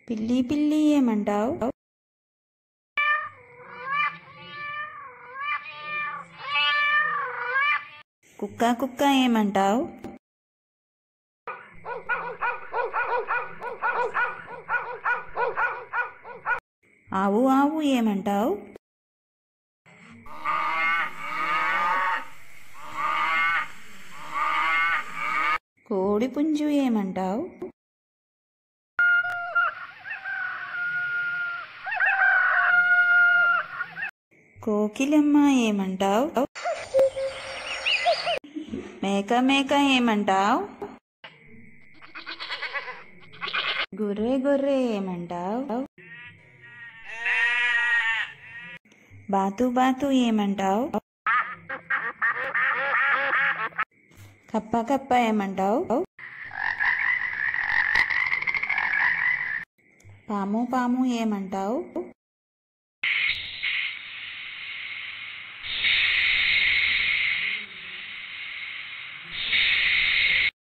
పిల్లి పిల్లి ఏమంటావు? కుక్క కుక్క ఏమంటావు? ఆవు ఆవు ఏమంటావు? కోడి పుంజు ఏమంటావు? కోకిలమ్మ ఏమంటావు? మేక మేక ఏమంటావు? గొర్రె గొర్రె ఏమంటావు? బాతు బాతు ఏమంటావు? కప్ప కప్ప ఏమంటావు? పాము పాము ఏమంటావు?